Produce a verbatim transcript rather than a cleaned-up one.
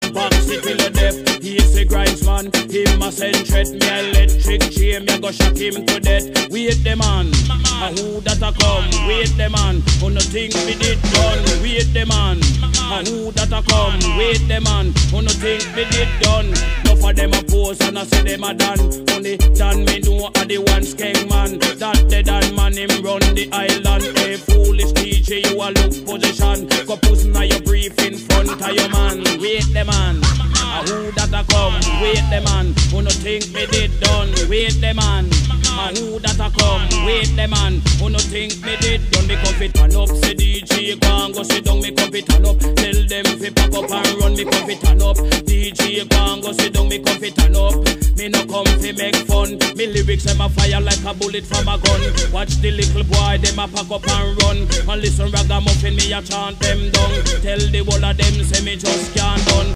box it till you deaf. He's a grinds man, him a send threat. Me electric chain, me go shock him to death. Wait the man, a who that a come? Wait the man, who no think me did done? Wait the man, a who that a come? Wait the man, who no think me did done? No for them a pose and I say them a done. Only done me know a the one skeng man. That the done man him run the island. Hey foolish D J, you a look position. Go puss na your brief in front of your man. Wait the man, a who that a come? Wait the man, who no think me did done? Wait the man, a who that a come? Wait the man, who no think me did done? Me come fit turn up, say D J go and go sit down. Me come fit turn up, tell them fi pack up and run. Me come fit turn up, D J go and go sit down. Me come fit turn up, me no come fi make fun. Me lyrics them a fire like a bullet from a gun. Watch the little boy them a pack up and run. And listen ragamuffin me a chant them down. Tell the whole of them say me just can't done.